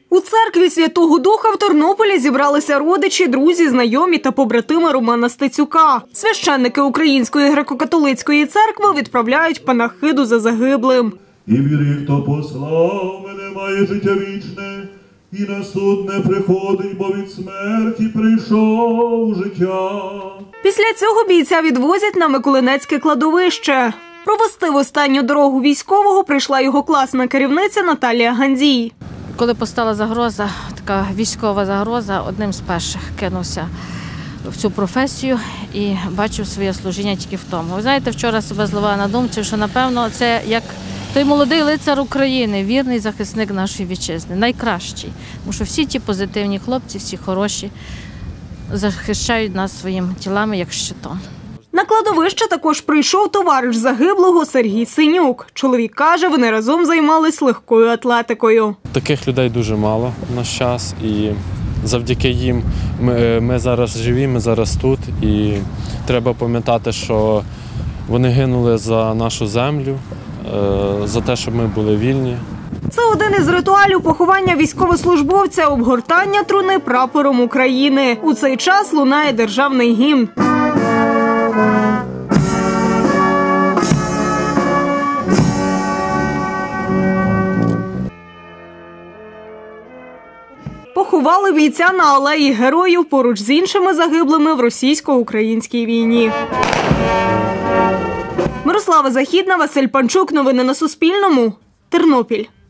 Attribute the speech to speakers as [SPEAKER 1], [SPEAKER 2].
[SPEAKER 1] У церкві Святого Духа в Тернополі зібралися родичі, друзі, знайомі та побратими Романа Стецюка. Священники Української греко-католицької церкви відправляють панахиду за загиблим.
[SPEAKER 2] І віри, хто послав мене, має життя вічне, і на суд не приходить, бо від смерті прийшов життя.
[SPEAKER 1] Після цього бійця відвозять на Миколинецьке кладовище. Провести в останню дорогу військового прийшла його класна керівниця Наталія Гандзій.
[SPEAKER 3] Коли постала загроза, така військова загроза, одним з перших кинувся в цю професію і бачив своє служіння тільки в тому. Ви знаєте, вчора себе зловила на думці, що, напевно, це як той молодий лицар України, вірний захисник нашої вітчизни, найкращий. Тому що всі ті позитивні хлопці, всі хороші, захищають нас своїми тілами, як щитом.
[SPEAKER 1] На кладовище також прийшов товариш загиблого Сергій Синюк. Чоловік каже, вони разом займались легкою атлетикою.
[SPEAKER 4] Таких людей дуже мало в наш час, і завдяки їм ми зараз живі, ми зараз тут. І треба пам'ятати, що вони гинули за нашу землю, за те, щоб ми були вільні.
[SPEAKER 1] Це один із ритуалів поховання військовослужбовця – обгортання труни прапором України. У цей час лунає державний гімн. Поховали бійця на алеї Героїв поруч з іншими загиблими в російсько-українській війні. Мирослава Західна, Василь Панчук. Новини на Суспільному. Тернопіль.